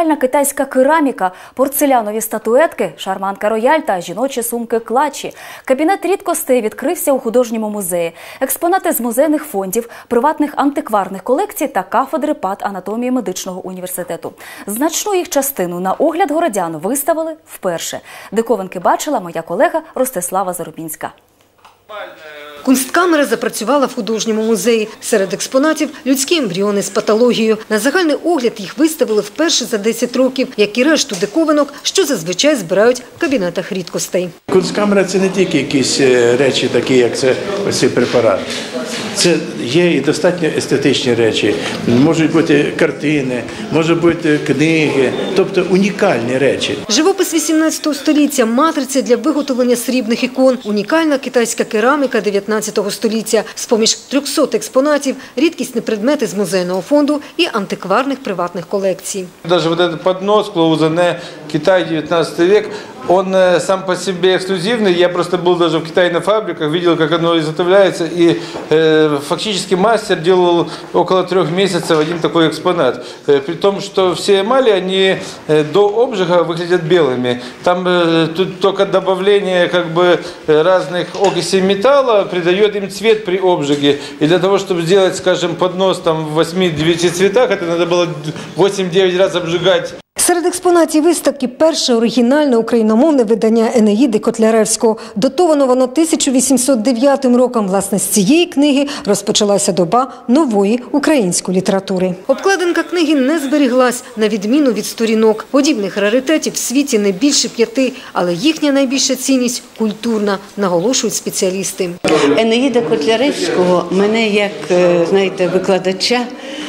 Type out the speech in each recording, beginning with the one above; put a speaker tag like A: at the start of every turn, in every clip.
A: Китайська кераміка, порцелянові статуетки, шарманка рояль та жіночі сумки-клатчі. Кабінет рідкостей відкрився у художньому музеї. Експонати з музейних фондів, приватних антикварних колекцій та кафедри патанатомії медичного університету. Значну їх частину на огляд городян виставили вперше. Диковинки бачила моя колега Ростислава Зарубінська.
B: Кунсткамера запрацювала в художньому музеї. Серед експонатів – людські ембріони з патологією. На загальний огляд їх виставили вперше за 10 років, як і решту диковинок, що зазвичай збирають в кабінетах рідкостей.
C: Кунсткамера – це не тільки якісь речі, такі як ось цей препарат. Це є і достатньо естетичні речі. Можуть бути картини, можуть бути книги, тобто унікальні речі.
B: Живопис 18 століття – матриця для виготовлення срібних ікон. Унікальна китайська кераміка 19 століття. З-поміж 300 експонатів – рідкісні предмети з музейного фонду і антикварних приватних колекцій.
D: Даже вот этот поднос Клоузене, Китай 19 век, он сам по себе эксклюзивный. Я просто был даже в Китае на фабриках, видел, как оно изготовляется. И фактически мастер делал около 3 месяцев один такой экспонат. При том, что все эмали, они до обжига выглядят белыми. Там тут только добавление разных окисей металла придает им цвет при обжиге. И для того, чтобы сделать, скажем, поднос в 8-9 цветах, это надо было 8-9 раз обжигать.
B: Серед експонатів виставки – перше оригінальне україномовне видання «Енеїди» Котляревського. Датовано воно 1809 роком. Власне, з цієї книги розпочалася доба нової української літератури. Обкладинка книги не зберіглась, на відміну від сторінок. Подібних раритетів в світі не більше 5, але їхня найбільша цінність – культурна, наголошують спеціалісти.
E: «Енеїда» Котляревського мене, як, знаєте, викладача,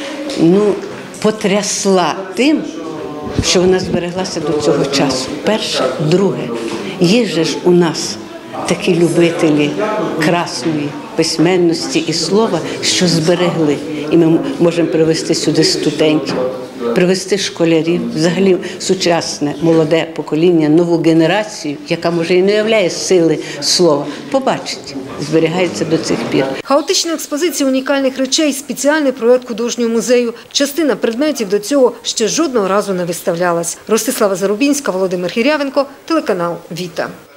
E: потрясла тим, що вона збереглася до цього часу. Перше. Друге. Є же ж у нас такі любителі красної письменності і слова, що зберегли. І ми можемо привести сюди студентів, привести школярів, взагалі сучасне, молоде покоління, нову генерацію, яка, може, і не уявляє сили слова, побачить, зберігається до цих пір.
B: Хаотична експозиція унікальних речей – спеціальний проєкт художнього музею. Частина предметів до цього ще жодного разу не виставлялась. Ростислава Зарубінська, Володимир Гірявенко, телеканал «Віта».